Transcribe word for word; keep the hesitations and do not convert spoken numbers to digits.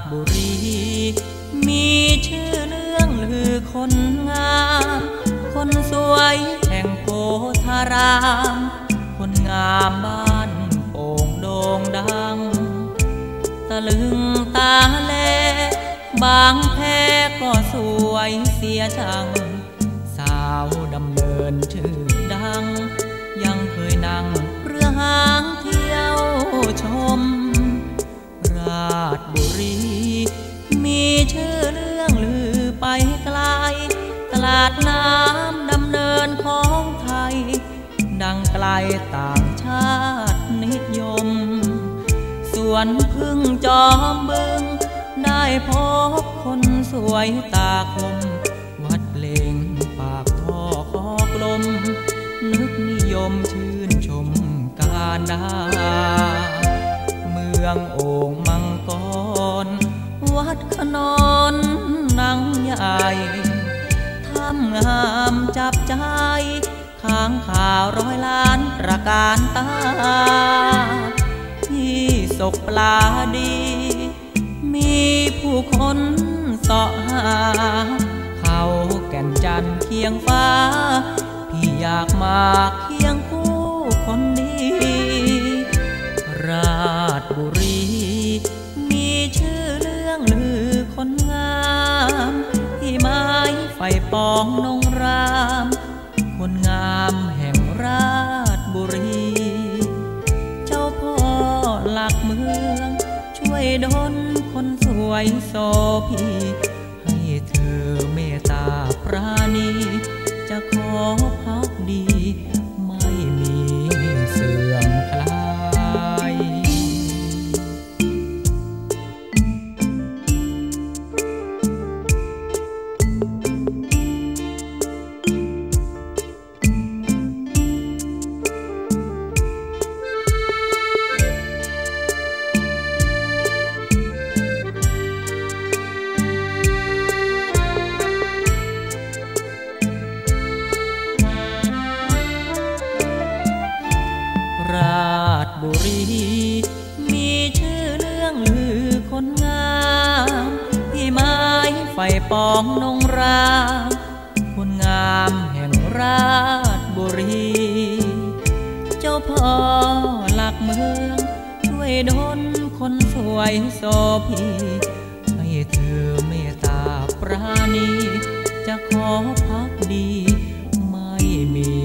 บุรีมีชื่อเรื่องลือคนงามคนสวยแห่งโพธารามคนงามบ้านโป่งโด่งดังตะลึงตาแลบางแพก็สวยเสียจังสาวดำเนินชื่อดังยังเคยนั่งเรือหางเที่ยวชมราชบุรีมีชื่อเรื่องลือไปไกลตลาดน้ำดำเนินของไทยดังไกลต่างชาตินิยมสวนพึ่งจอมบึงได้พบคนสวยตาคมวัดเลงปากท่อคอกลมนึกนิยมชื่นชมการดาเมืองโอ่งมังกรวัดขนอนนางใหญ่ทำงามจับใจค้างข่าวร้อยล้านประการตาที่ศกปลาดีมีผู้คนเสาะหาเขาแก่นจันทร์เคียงฟ้าพี่อยากมาเคียงคู่คนดีราชบุรีมีชื่อเรื่องลือคนงามที่ไม้ไฟปองนงรามคนงามแห่งราชบุรีเจ้าพ่อหลักเมืองช่วยดลคนสวยโสพีให้เธอเมตตาปราณีจะขอพักดีไม่มีเสื่อมคลายราชบุรีมีชื่อเรื่องลือคนงามที่ไม้ไฟปองนงรามคนงามแห่งราชบุรีเจ้าพ่อหลักเมืองช่วยดลคนสวยโสพีให้เธอเมตตาปราณีจะขอพักดีไม่มี